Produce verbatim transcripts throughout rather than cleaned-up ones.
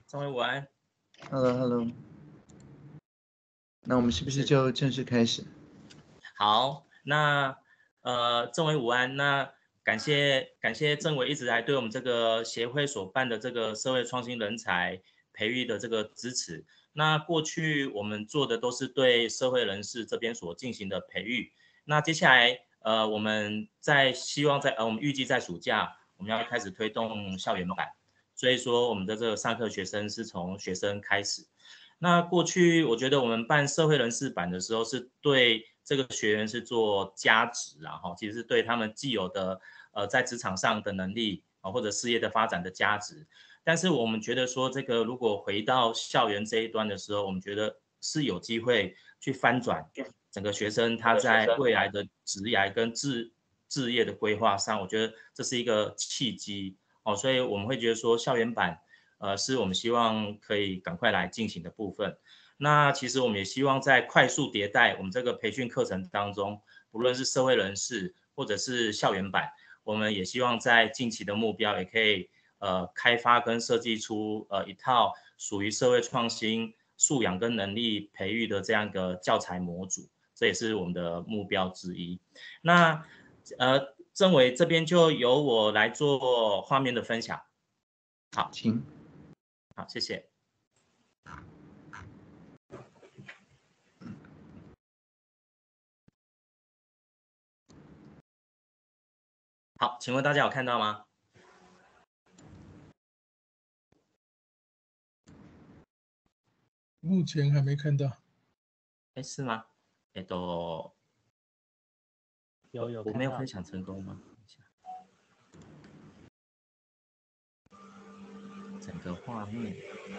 张伟午安。 Hello Hello， 那我们是不是就正式开始？ 好，那呃，政委午安。那感谢感谢政委一直来对我们这个协会所办的这个社会创新人才培育的这个支持。那过去我们做的都是对社会人士这边所进行的培育。那接下来呃，我们在希望在呃，我们预计在暑假我们要开始推动校园版。所以说我们的这个上课学生是从学生开始。那过去我觉得我们办社会人士版的时候，是对这个学员是做加值啦，哈，其实是对他们既有的呃在职场上的能力啊，或者事业的发展的加值。但是我们觉得说，这个如果回到校园这一端的时候，我们觉得是有机会去翻转整个学生他在未来的职涯跟志志业的规划上，我觉得这是一个契机哦，所以我们会觉得说校园版。呃，是我们希望可以赶快来进行的部分。那其实我们也希望在快速迭代我们这个培训课程当中，不论是社会人士或者是校园版，我们也希望在近期的目标也可以呃开发跟设计出呃一套属于社会创新素养跟能力培育的这样一个教材模组，这也是我们的目标之一。那呃，政委这边就由我来做画面的分享。好， 请。 好，谢谢。好，请问大家有看到吗？ 目前还没看到。 哎，是吗？哎，都有有， 我没有分享成功吗？整个画面，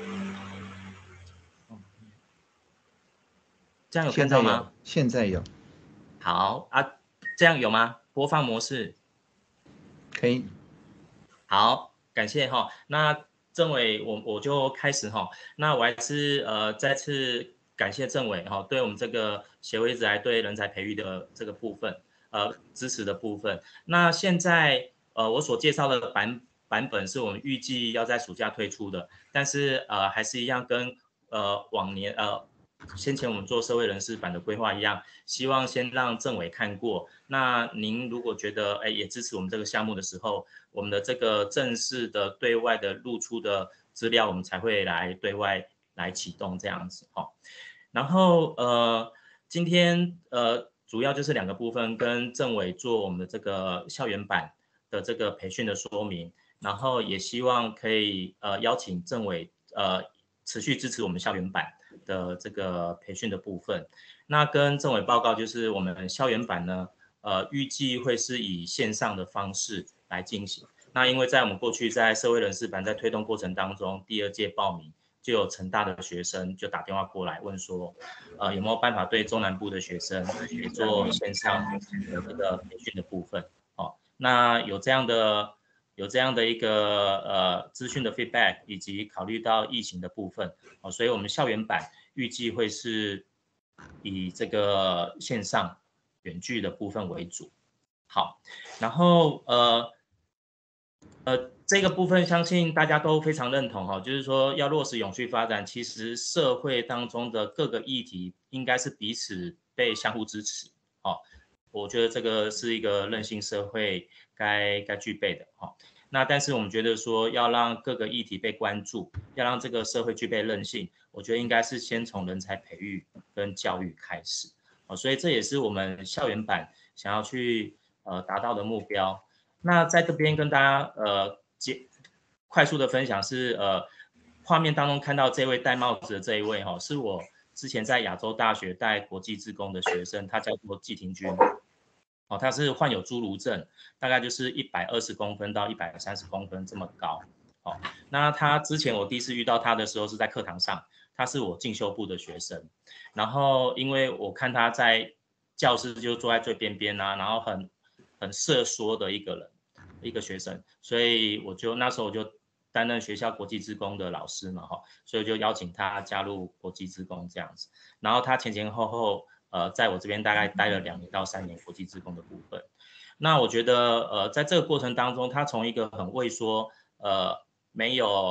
这样有看到吗？ 现在有。 好啊，这样有吗？播放模式可以。 好，感谢哈。那政委，我我就开始哈。那我还是呃再次感谢政委哈，对我们这个协会一直来对人才培育的这个部分，呃支持的部分。那现在呃我所介绍的版版本是我们预计要在暑假推出的，但是呃还是一样跟呃往年呃。先前我们做社会人士版的规划一样，希望先让政委看过。那您如果觉得哎也支持我们这个项目的时候，我们的这个正式的对外的露出的资料，我们才会来对外来启动这样子哈。然后呃今天呃主要就是两个部分，跟政委做我们的这个校园版的这个培训的说明，然后也希望可以呃邀请政委呃持续支持我们校园版的这个培训的部分。那跟政委报告就是我们校园版呢，呃，预计会是以线上的方式来进行。那因为在我们过去在社会人士版在推动过程当中，第二届报名就有成大的学生就打电话过来问说，呃，有没有办法对中南部的学生也做线上的这个培训的部分？哦，那有这样的。有这样的一个呃资讯的 feedback， 以及考虑到疫情的部分，哦，所以我们校园版预计会是以这个线上远距的部分为主。好，然后呃呃这个部分相信大家都非常认同哈，就是说要落实永续发展，其实社会当中的各个议题应该是彼此被相互支持。哦，我觉得这个是一个韧性社会该该具备的哈。那但是我们觉得说要让各个议题被关注，要让这个社会具备韧性，我觉得应该是先从人才培育跟教育开始。哦，所以这也是我们校园版想要去呃达到的目标。那在这边跟大家呃简快速的分享是呃画面当中看到这位戴帽子的这一位哈、哦，是我之前在亚洲大学带国际志工的学生，他叫做季廷君。哦，他是患有侏儒症，大概就是一百二十公分到一百三十公分这么高。哦，那他之前我第一次遇到他的时候是在课堂上，他是我进修部的学生，然后因为我看他在教室就坐在最边边啊，然后很很社缩的一个人，一个学生，所以我就那时候我就担任学校国际志工的老师嘛，哈，所以就邀请他加入国际志工这样子，然后他前前后后。呃，在我这边大概待了两年到三年国际志工的部分，那我觉得呃，在这个过程当中，他从一个很畏缩，呃，没有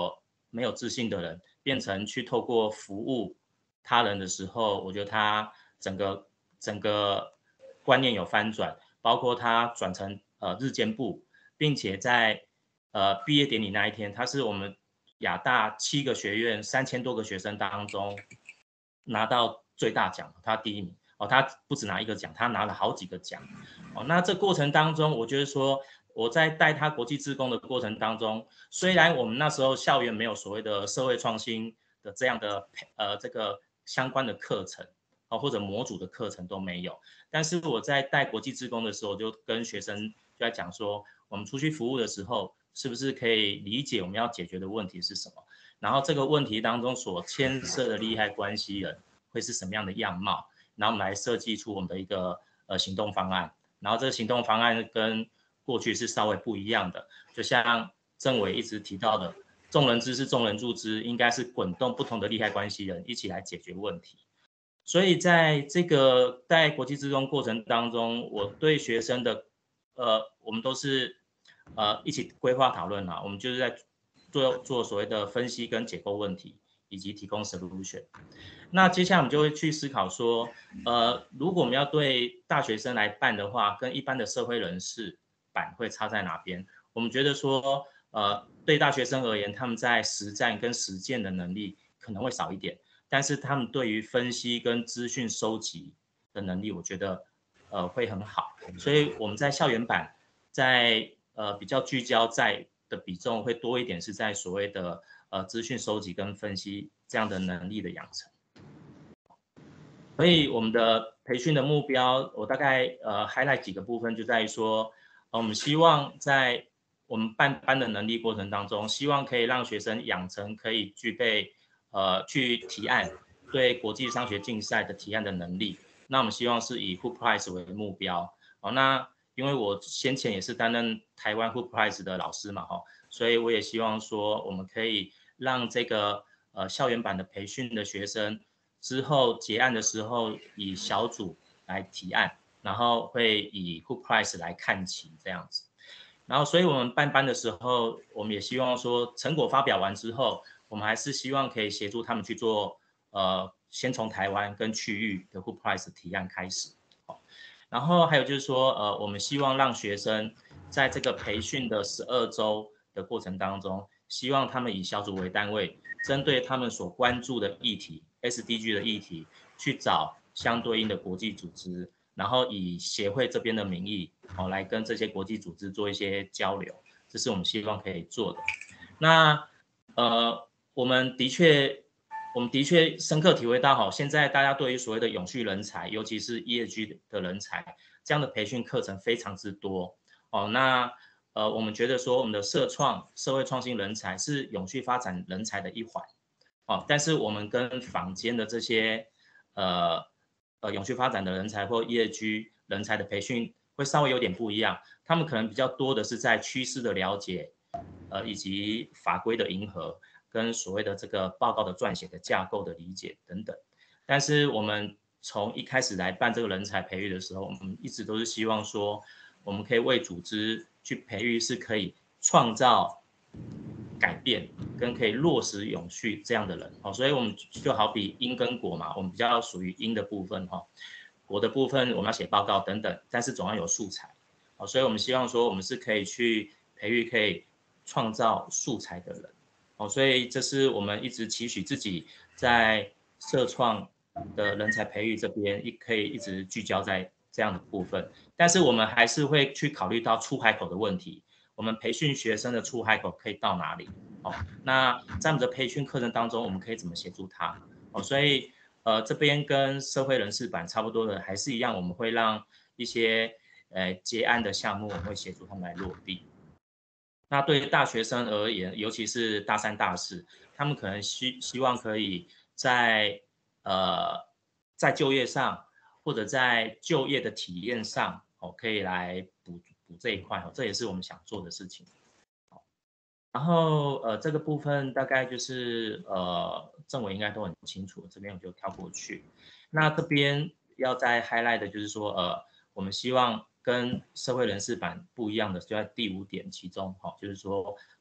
没有自信的人，变成去透过服务他人的时候，我觉得他整个整个观念有翻转，包括他转成呃日间部，并且在呃毕业典礼那一天，他是我们亚大七个学院三千多个学生当中拿到最大奖，他第一名哦，他不止拿一个奖，他拿了好几个奖哦。那这过程当中，我觉得说我在带他国际志工的过程当中，虽然我们那时候校园没有所谓的社会创新的这样的呃这个相关的课程哦，或者模组的课程都没有，但是我在带国际志工的时候，就跟学生就在讲说，我们出去服务的时候，是不是可以理解我们要解决的问题是什么？然后这个问题当中所牵涉的利害关系人会是什么样的样貌？然后我们来设计出我们的一个呃行动方案。然后这个行动方案跟过去是稍微不一样的，就像政委一直提到的，众人之事众人助之，应该是滚动不同的利害关系人一起来解决问题。所以在这个带国际志工过程当中，我对学生的呃，我们都是呃一起规划讨论啊，我们就是在做做所谓的分析跟解构问题，以及提供 solution。那接下来我们就会去思考说，呃，如果我们要对大学生来办的话，跟一般的社会人士办会差在哪边？我们觉得说，呃，对大学生而言，他们在实战跟实践的能力可能会少一点，但是他们对于分析跟资讯收集的能力，我觉得呃会很好。所以我们在校园版，在呃比较聚焦在的比重会多一点，是在所谓的呃资讯收集跟分析这样的能力的养成。所以我们的培训的目标，我大概呃 highlight 几个部分，就在于说，呃，我们希望在我们办班的能力过程当中，希望可以让学生养成可以具备呃去提案对国际商学竞赛的提案的能力。那我们希望是以 Hoop Prize 为目标。哦，那因为我先前也是担任台湾 Hoop Prize 的老师嘛，哈，所以我也希望说，我们可以让这个呃校园版的培训的学生。之后结案的时候以小组来提案，然后会以 Hoop Prize 来看齐这样子。然后，所以我们办班的时候，我们也希望说成果发表完之后，我们还是希望可以协助他们去做，呃，先从台湾跟区域的 Hoop Prize 提案开始。然后还有就是说，呃，我们希望让学生在这个培训的十二周的过程当中，希望他们以小组为单位，针对他们所关注的议题 S D G 的议题，去找相对应的国际组织，然后以协会这边的名义，哦，来跟这些国际组织做一些交流，这是我们希望可以做的。那呃，我们的确。我们的确深刻体会到，哈，现在大家对于所谓的永续人才，尤其是 E S G 的人才，这样的培训课程非常之多。哦，那呃，我们觉得说，我们的社创、社会创新人才是永续发展人才的一环。哦，但是我们跟坊间的这些呃呃永续发展的人才或 E S G 人才的培训会稍微有点不一样，他们可能比较多的是在趋势的了解，呃，以及法规的迎合。跟所谓的这个报告的撰写的架构的理解等等，但是我们从一开始来办这个人才培育的时候，我们一直都是希望说，我们可以为组织去培育是可以创造改变跟可以落实永续这样的人哦，所以我们就好比因跟果嘛，我们比较属于因的部分哈，果的部分我们要写报告等等，但是总要有素材哦，所以我们希望说我们是可以去培育可以创造素材的人。哦，所以这是我们一直期许自己在社创的人才培育这边，一可以一直聚焦在这样的部分。但是我们还是会去考虑到出海口的问题。我们培训学生的出海口可以到哪里？哦，那在我们的培训课程当中，我们可以怎么协助他？哦，所以呃这边跟社会人士版差不多的，还是一样，我们会让一些呃结案的项目，我们会协助他们来落地。那对于大学生而言，尤其是大三、大四，他们可能希希望可以在呃在就业上，或者在就业的体验上，哦，可以来补补这一块哦，这也是我们想做的事情。然后呃这个部分大概就是呃政委应该都很清楚，这边我就跳过去。那这边要再 highlight 的就是说呃我们希望跟社会人士版不一样的，就在第五点其中哈、哦，就是说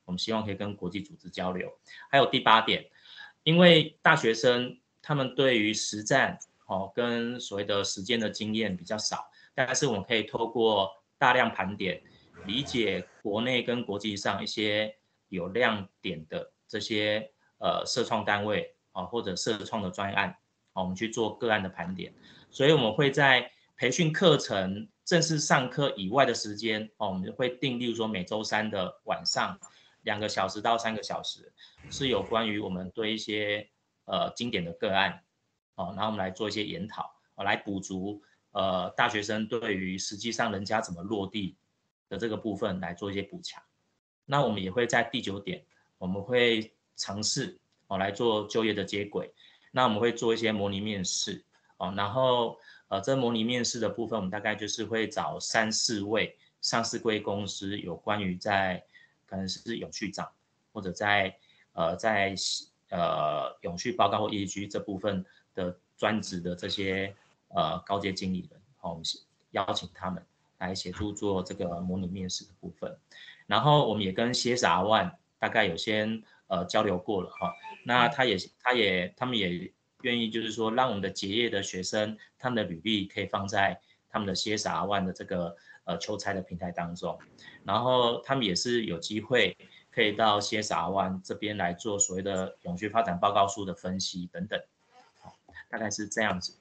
我们希望可以跟国际组织交流。还有第八点，因为大学生他们对于实战哦跟所谓的实践的经验比较少，但是我们可以透过大量盘点，理解国内跟国际上一些有亮点的这些呃社创单位啊、哦、或者社创的专案，哦，我们去做个案的盘点，所以我们会在培训课程正式上课以外的时间，哦，我们会定，例如说每周三的晚上两个小时到三个小时，是有关于我们对一些呃经典的个案，哦，然后我们来做一些研讨，哦，来补足呃大学生对于实际上人家怎么落地的这个部分来做一些补强。那我们也会在第九点，我们会尝试哦来做就业的接轨，那我们会做一些模拟面试，哦，然后呃这模拟面试的部分，我们大概就是会找三四位上市柜公司有关于在可能是永续长或者在呃在呃永续报告或 E S G 这部分的专职的这些呃高阶经理人，好，我们邀请他们来协助做这个模拟面试的部分。然后我们也跟 C S R One 大概有先呃交流过了哈，那他也他也他们也愿意就是说让我们的结业的学生他们的履历可以放在他们的 C S R One 的这个呃求才的平台当中，然后他们也是有机会可以到 C S R One 这边来做所谓的永续发展报告书的分析等等，大概是这样子。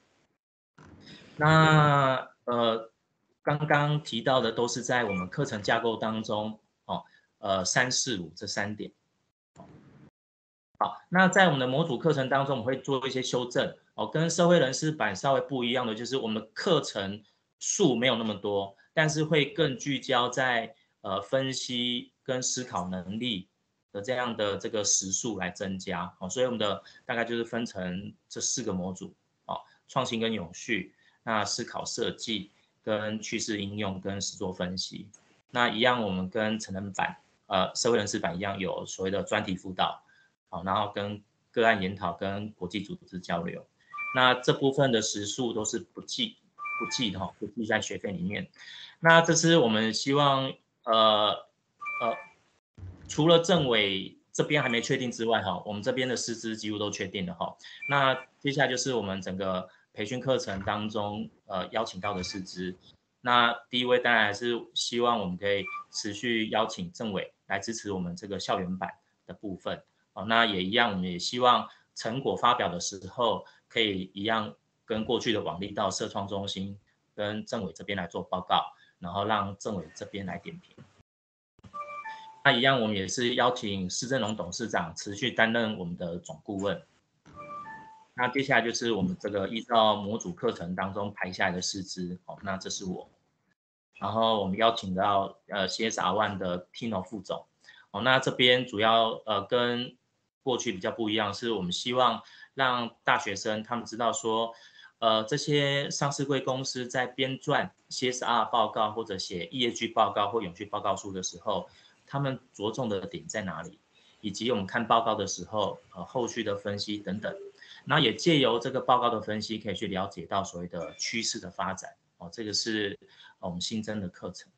那呃刚刚提到的都是在我们课程架构当中哦，呃三四五这三点。好，那在我们的模组课程当中，我们会做一些修正哦，跟社会人士版稍微不一样的就是我们的课程数没有那么多，但是会更聚焦在呃分析跟思考能力的这样的这个时数来增加哦，所以我们的大概就是分成这四个模组哦，创新跟永续，那思考设计跟趋势应用跟实作分析，那一样我们跟成人版呃社会人士版一样有所谓的专题辅导。好，然后跟个案研讨跟国际组织交流，那这部分的时数都是不计不计的哈，不计在学费里面。那这是我们希望呃呃，除了政委这边还没确定之外哈，我们这边的师资几乎都确定了哈。那接下来就是我们整个培训课程当中呃邀请到的师资。那第一位当然还是希望我们可以持续邀请政委来支持我们这个校园版的部分。哦，那也一样，我们也希望成果发表的时候，可以一样跟过去的往例到社创中心跟政委这边来做报告，然后让政委这边来点评。那一样，我们也是邀请施正荣董事长持续担任我们的总顾问。那接下来就是我们这个依照模组课程当中排下来的师资，哦，那这是我。然后我们邀请到呃 C S R One 的 Tino 副总，哦，那这边主要呃跟过去比较不一样，是我们希望让大学生他们知道说，呃，这些上市柜公司在编撰 C S R 报告或者写 E S G 报告或永续报告书的时候，他们着重的点在哪里，以及我们看报告的时候，呃，后续的分析等等。那也借由这个报告的分析，可以去了解到所谓的趋势的发展。哦，这个是我们新增的课程。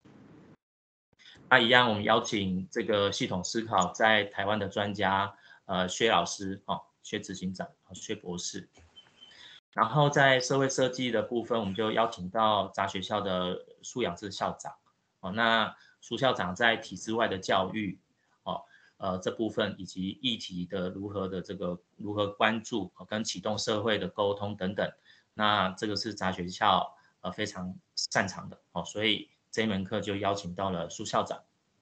那一样，我们邀请这个系统思考在台湾的专家，呃，薛老师，哦，薛执行长，薛博士。然后在社会设计的部分，我们就邀请到杂学校的苏养志校长，哦，那苏校长在体制外的教育，哦，呃，这部分以及议题的如何的这个如何关注，哦，跟启动社会的沟通等等，那这个是杂学校呃非常擅长的，哦，所以这一门课就邀请到了苏校长。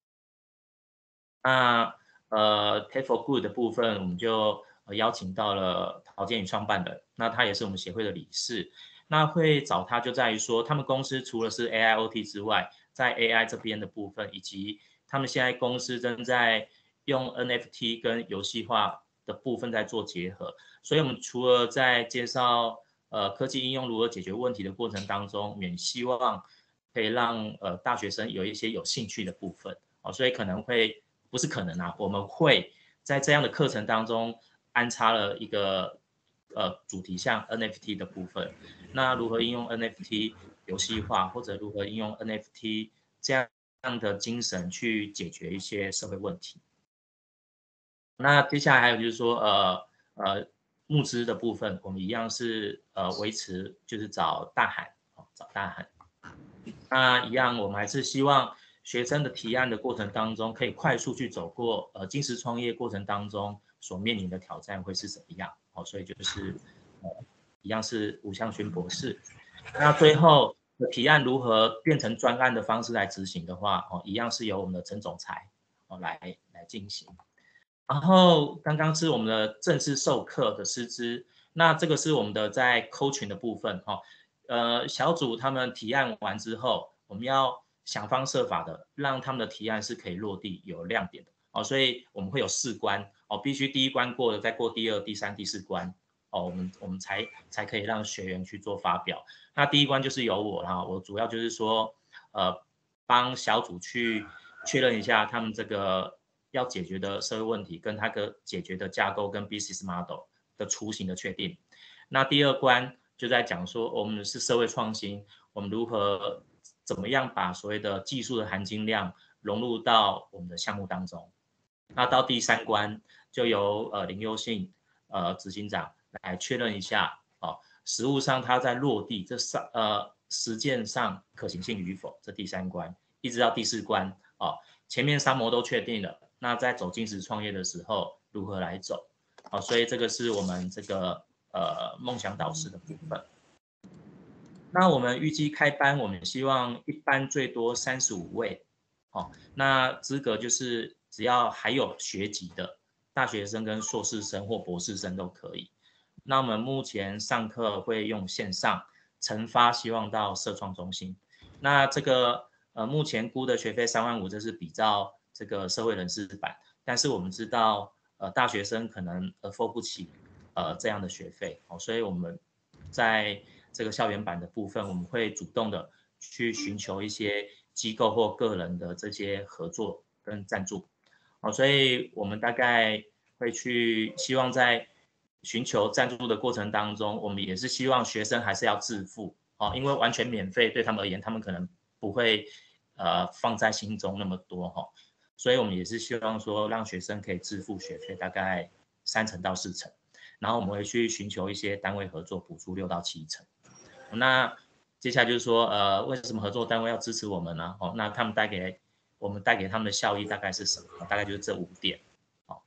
那呃 Take for Good 的部分，我们就、呃、邀请到了陶建宇创办人，那他也是我们协会的理事。那会找他就在于说，他们公司除了是 A I O T 之外，在 A I 这边的部分，以及他们现在公司正在用 N F T 跟游戏化的部分在做结合。所以我们除了在介绍呃科技应用如何解决问题的过程当中，也希望可以让呃大学生有一些有兴趣的部分。哦，所以可能会不是可能啊，我们会在这样的课程当中安插了一个呃主题，像 N F T 的部分。那如何应用 N F T 游戏化，或者如何应用 N F T 这样的精神去解决一些社会问题。那接下来还有就是说，呃呃，募资的部分，我们一样是呃维持，就是找大海，哦、找大海。那一样，我们还是希望学生的提案的过程当中，可以快速去走过呃精实创业过程当中所面临的挑战会是怎么样？哦，所以就是呃一样是吴向勋博士。那最后的提案如何变成专案的方式来执行的话，哦，一样是由我们的陈总裁哦来来进行。然后刚刚是我们的正式授课的师资，那这个是我们的在 coaching 的部分哈、哦。呃，小组他们提案完之后，我们要想方设法的让他们的提案是可以落地有亮点的哦，所以我们会有四关哦，必须第一关过了，再过第二、第三、第四关哦，我们我们才才可以让学员去做发表。那第一关就是由我啦，我主要就是说呃帮小组去确认一下他们这个要解决的社会问题跟他的解决的架构跟 business model 的雏形的确定。那第二关就在讲说，我们是社会创新，我们如何怎么样把所谓的技术的含金量融入到我们的项目当中。那到第三关，就由呃林优信呃执行长来确认一下哦，实务上它在落地这上呃实践上可行性与否，这第三关，一直到第四关哦，前面三模都确定了，那在走精实创业的时候如何来走？哦，所以这个是我们这个呃梦想导师的部分。那我们预计开班，我们希望一班最多三十五位，哦，那资格就是只要还有学籍的大学生跟硕士生或博士生都可以。那我们目前上课会用线上，晨发希望到社创中心。那这个呃目前估的学费三万五，这是比照这个社会人士版，但是我们知道呃大学生可能 afford 不起呃这样的学费，哦，所以我们在这个校园版的部分，我们会主动的去寻求一些机构或个人的这些合作跟赞助，哦，所以我们大概会去希望在寻求赞助的过程当中，我们也是希望学生还是要自付，哦，因为完全免费对他们而言，他们可能不会呃放在心中那么多哈，哦，所以我们也是希望说让学生可以自付学费，大概三成到四成，然后我们会去寻求一些单位合作，补助六到七成。那接下来就是说，呃，为什么合作单位要支持我们呢？哦，那他们带给我们带给他们的效益大概是什么？大概就是这五点。好，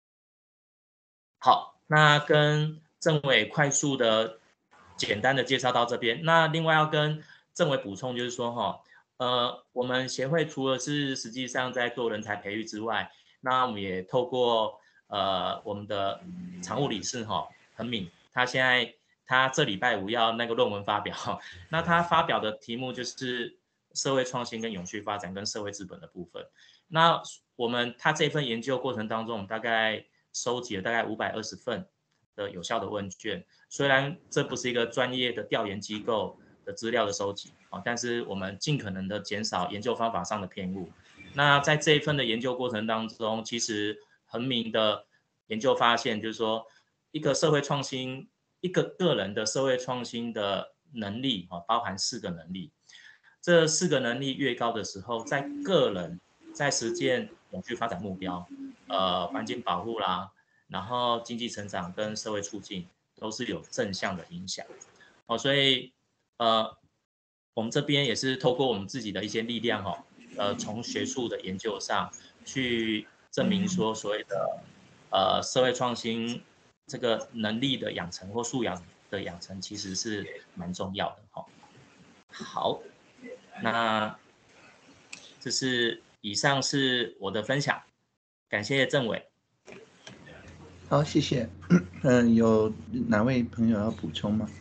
好，那跟政委快速的、简单的介绍到这边。那另外要跟政委补充就是说，哈，呃，我们协会除了是实际上在做人才培育之外，那我们也透过呃我们的常务理事哈恒敏，他现在。他这礼拜五要那个论文发表，那他发表的题目就是社会创新跟永续发展跟社会资本的部分。那我们他这份研究过程当中，我们大概收集了大概五百二十份的有效的问卷。虽然这不是一个专业的调研机构的资料的收集，但是我们尽可能的减少研究方法上的偏误。那在这一份的研究过程当中，其实恒明的研究发现，就是说一个社会创新。一个个人的社会创新的能力，包含四个能力。这四个能力越高的时候，在个人在实践永续发展目标，呃，环境保护啦，然后经济成长跟社会促进都是有正向的影响。哦，所以呃，我们这边也是透过我们自己的一些力量，哈，呃，从学术的研究上去证明说，所谓的呃社会创新。这个能力的养成或素养的养成其实是蛮重要的哈。好，那这是以上是我的分享，感谢政委。 好，谢谢。嗯，有哪位朋友要补充吗？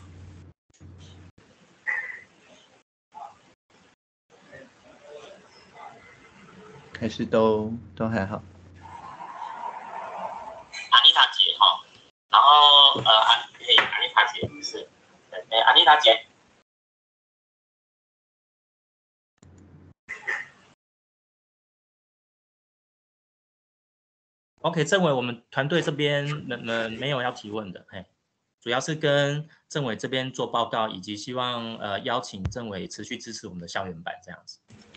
还是都都还好？ 安妮塔姐哈，然后呃，安嘿，安妮塔姐是，呃，安妮塔姐。OK， 政委，我们团队这边呃没有要提问的，嘿，主要是跟政委这边做报告，以及希望呃邀请政委持续支持我们的校园版这样子。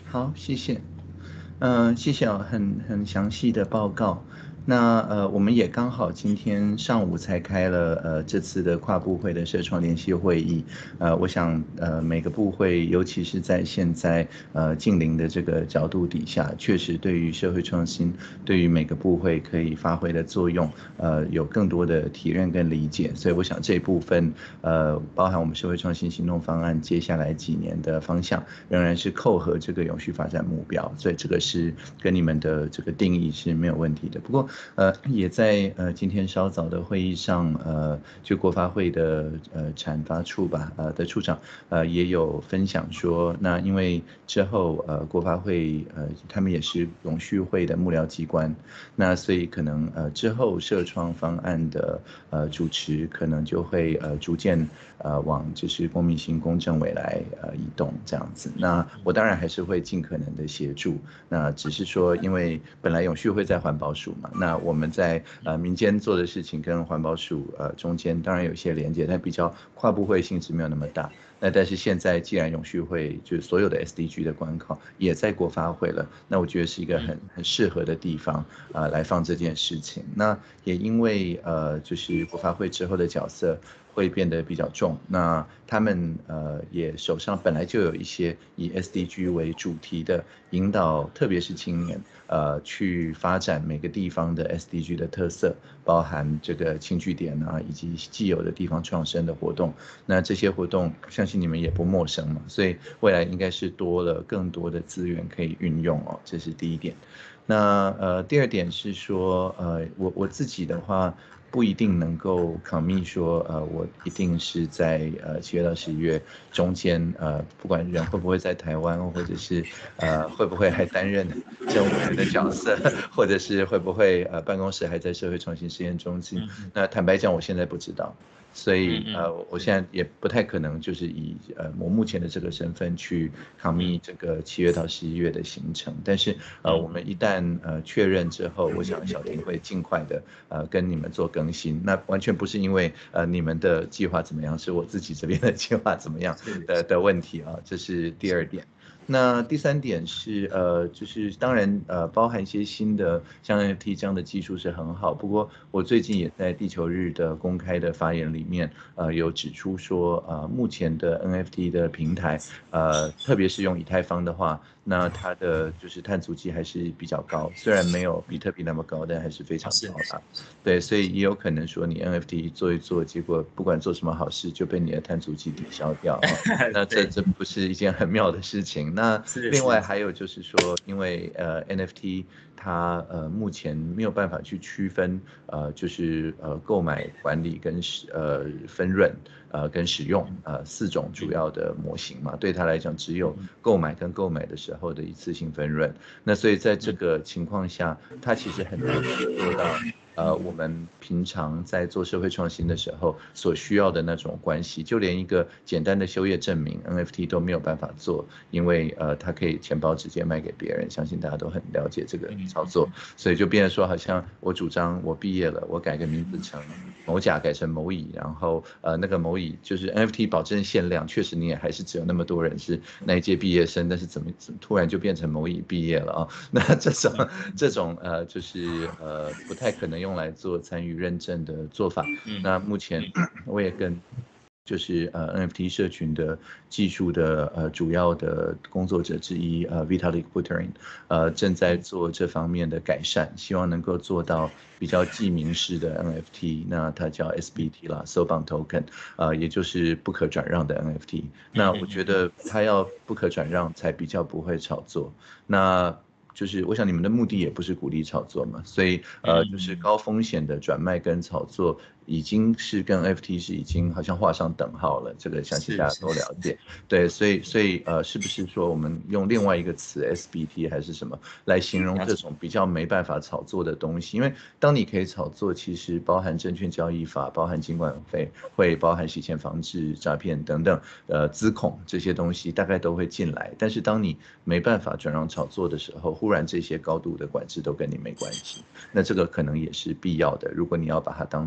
好，谢谢。嗯、呃，谢谢啊，很很详细的报告。那呃，我们也刚好今天上午才开了呃这次的跨部会的社创联席会议。呃，我想呃每个部会，尤其是在现在呃近邻的这个角度底下，确实对于社会创新，对于每个部会可以发挥的作用，呃有更多的体认跟理解。所以我想这一部分呃包含我们社会创新行动方案接下来几年的方向，仍然是扣合这个永续发展目标。所以这个是跟你们的这个定义是没有问题的。不过呃，也在呃今天稍早的会议上，呃，就国发会的呃产发处吧，呃的处长，呃也有分享说，那因为之后呃国发会呃他们也是永续会的幕僚机关，那所以可能呃之后社创方案的呃主持可能就会呃逐渐呃往就是公民行公政委来呃移动这样子。那我当然还是会尽可能的协助，那只是说因为本来永续会在环保署嘛，那我们在呃民间做的事情跟环保署呃中间当然有一些连接，但比较跨部会性质没有那么大。那但是现在既然永续会就是所有的 S D G 的关考也在国发会了，那我觉得是一个很很适合的地方啊、呃、来放这件事情。那也因为呃就是国发会之后的角色会变得比较重，那他们呃也手上本来就有一些以 S D G 为主题的引导，特别是青年呃去发展每个地方的 S D G 的特色，包含这个轻据点啊，以及既有的地方创生的活动。那这些活动相信你们也不陌生嘛，所以未来应该是多了更多的资源可以运用哦，这是第一点。那呃，第二点是说，呃，我我自己的话不一定能够 commit 说，呃，我一定是在呃七月到十一月中间，呃，不管人会不会在台湾，或者是呃会不会还担任政务员的角色，或者是会不会呃办公室还在社会创新实验中心。那坦白讲，我现在不知道。所以呃，我现在也不太可能就是以呃我目前的这个身份去 commit 这个七月到十一月的行程，但是呃我们一旦呃确认之后，我想小婷会尽快的呃跟你们做更新。那完全不是因为呃你们的计划怎么样，是我自己这边的计划怎么样的的问题啊，这是第二点。那第三点是，呃，就是当然，呃，包含一些新的像 N F T 这样的技术是很好。不过，我最近也在地球日的公开的发言里面，呃，有指出说，呃，目前的 N F T 的平台，呃，特别是用以太坊的话，那它的就是碳足迹还是比较高，虽然没有比特币那么高，但还是非常高啦。对，所以也有可能说你 N F T 做一做，结果不管做什么好事，就被你的碳足迹抵消掉啊。那这这不是一件很妙的事情。那另外还有就是说，因为呃 N F T 它呃目前没有办法去区分呃就是呃购买、管理跟使呃分润呃跟使用呃四种主要的模型嘛，对他来讲只有购买跟购买的时候的一次性分润。那所以在这个情况下，它其实很难做到。呃，我们平常在做社会创新的时候所需要的那种关系，就连一个简单的修业证明 N F T 都没有办法做，因为呃，它可以钱包直接卖给别人，相信大家都很了解这个操作，所以就变成说，好像我主张我毕业了，我改个名字成某甲改成某乙，然后呃那个某乙就是 N F T 保证限量，确实你也还是只有那么多人是那一届毕业生，但是怎么突然就变成某乙毕业了啊？那这种这种呃就是呃不太可能用来做参与认证的做法。那目前我也跟就是呃 N F T 社群的技术的呃主要的工作者之一呃 Vitalik Buterin 呃正在做这方面的改善，希望能够做到比较记名式的 N F T， 那它叫 S B T 啦 ，Soulbound Token， 呃也就是不可转让的 N F T。那我觉得它要不可转让才比较不会炒作。那就是我想你们的目的也不是鼓励炒作嘛，所以呃就是高风险的转卖跟炒作已经是跟 N F T 是已经好像画上等号了，这个相信大家都了解。对，所以所以呃是不是说我们用另外一个词 S B T 还是什么来形容这种比较没办法炒作的东西？因为当你可以炒作，其实包含证券交易法、包含金管费、会包含洗钱防治、诈骗等等，呃资恐这些东西大概都会进来。但是当你没办法转让炒作的时候，忽然这些高度的管制都跟你没关系，那这个可能也是必要的。如果你要把它当做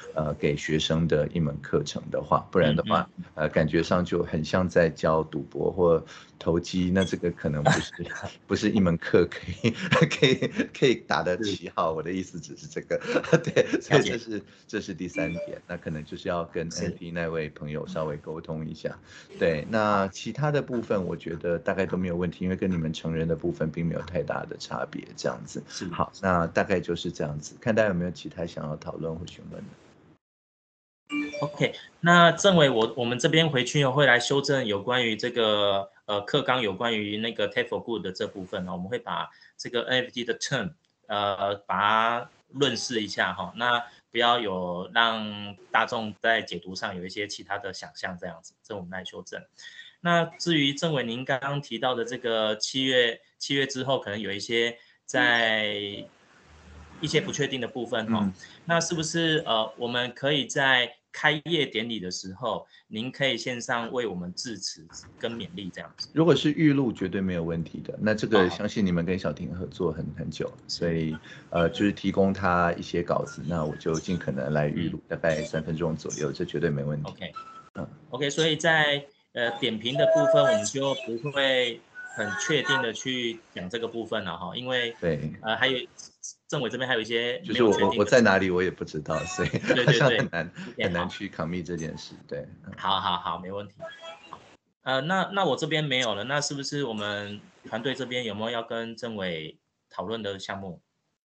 呃给学生的一门课程的话，不然的话， 嗯嗯呃感觉上就很像在教赌博或投机，那这个可能不是不是一门课可以可以可以打得旗号。我的意思只是这个，对，所以这是这是第三点，那可能就是要跟 N P 那位朋友稍微沟通一下。对，那其他的部分我觉得大概都没有问题，因为跟你们成人的部分并没有太大的差别，这样子。好，那大概就是这样子，看大家有没有其他想要讨论或询问的。 OK， 那政委我我们这边回去会来修正有关于这个呃课纲有关于那个 Tech for Good 的这部分呢，我们会把这个 N F T 的 term 呃把它论述一下哈，那不要有让大众在解读上有一些其他的想象这样子，这我们来修正。那至于政委您刚刚提到的这个七月七月之后可能有一些在一些不确定的部分哈、嗯，那是不是呃我们可以在开业典礼的时候，您可以线上为我们致辞跟勉励这样子。 如果是预录，绝对没有问题的。那这个相信你们跟小婷合作很很久，所以呃，就是提供他一些稿子，那我就尽可能来预录，大概三分钟左右，这绝对没问题。 OK， 嗯 ，OK， 所以在呃点评的部分，我们就不会很确定的去讲这个部分了哈，因为对， 呃还有政委这边还有一些就是我我我在哪里我也不知道，所以好像很难很难去 commit 这件事。对， 好好好，没问题。呃，那那我这边没有了，那是不是我们团队这边有没有要跟政委讨论的项目？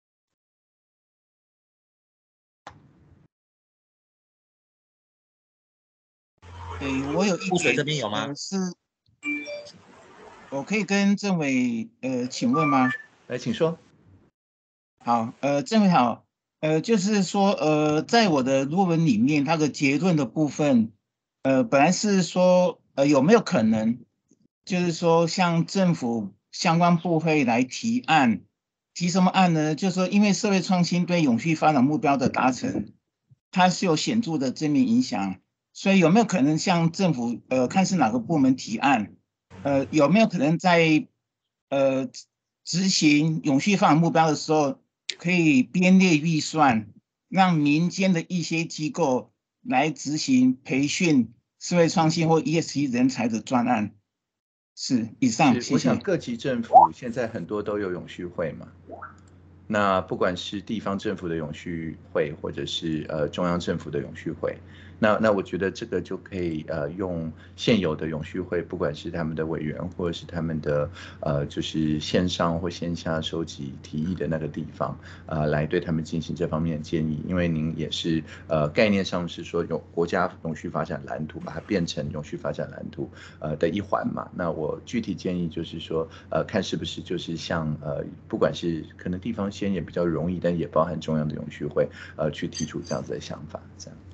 对，我有一点， 这边有吗？ 呃、是，我可以跟政委呃请问吗？ 来，请说。 好，呃，政委好，呃，就是说，呃，在我的论文里面，它的结论的部分，呃，本来是说，呃，有没有可能，就是说，向政府相关部会来提案，提什么案呢？就是说，因为社会创新对永续发展目标的达成，它是有显著的正面影响。所以有没有可能向政府呃看是哪个部门提案？呃，有没有可能在呃执行永续发展目标的时候，可以编列预算，让民间的一些机构来执行培训社会创新或 E S G 人才的专案？是，以上，谢谢。 我想各级政府现在很多都有永续会嘛。那不管是地方政府的永续会，或者是呃中央政府的永续会，那那我觉得这个就可以呃用现有的永续会，不管是他们的委员，或者是他们的呃就是线上或线下收集提议的那个地方，呃来对他们进行这方面的建议。因为您也是呃概念上是说有国家永续发展蓝图，把它变成永续发展蓝图呃的一环嘛。那我具体建议就是说，呃看是不是就是像呃不管是可能地方先也比较容易，但也包含中央的永续会，呃，去提出这样子的想法，这样。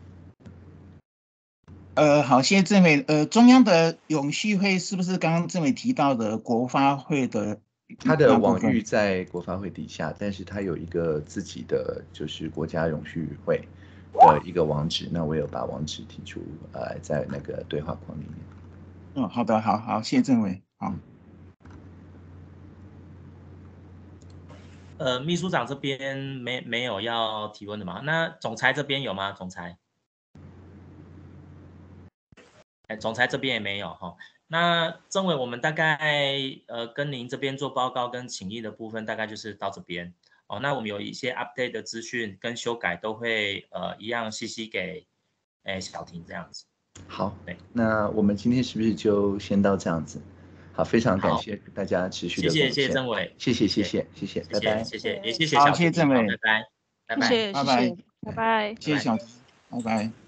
呃，好，谢谢政委。呃，中央的永续会是不是刚刚政委提到的国发会的？ 它的网域在国发会底下，但是它有一个自己的就是国家永续会的一个网址，那我有把网址提出，呃，在那个对话框里面。 嗯，好的，好好，谢谢政委，好。 呃，秘书长这边没没有要提问的吗？那总裁这边有吗？总裁？哎，总裁这边也没有哈。那政委，我们大概呃跟您这边做报告跟请益的部分，大概就是到这边哦。那我们有一些 update 的资讯跟修改都会呃一样细细给哎小婷这样子。 好，对，那我们今天是不是就先到这样子？好，非常感谢大家持续的贡献。 谢谢谢谢政委， 谢谢谢谢谢谢，拜拜。 谢谢，也谢谢小婷， 谢谢政委， 拜拜，拜拜， 拜拜， 拜拜， 谢谢小婷，拜拜。